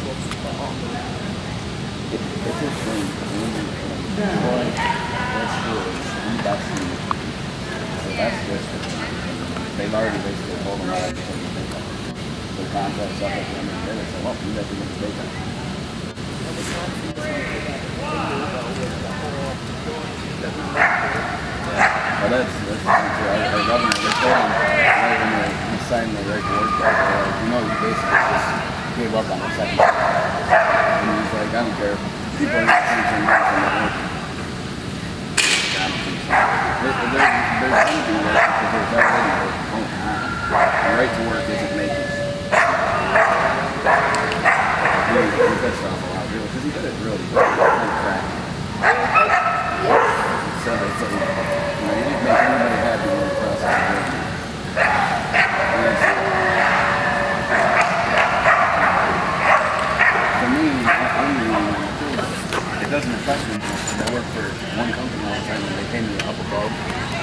It's a thing. Boy, that's good. That's the so that's this. They've already basically told them that the contract's up at the end of the day. They said, well, you guys are going to take that. Well, that's the thing too. Our governor, they told him right when he signed the right to work law, you know, he basically just gave up on the second step. And he's like, I don't care. People are not thinking about it. I don't think so. There's going to be work because there's already work going on. The right to work isn't making it. He pissed off a lot, really, because he did it really well. Kind of crack. So it's like, you know, you didn't make anybody happy when the process was working. For me, I'm it doesn't affect me. I worked for one company all the time and they pay me up above.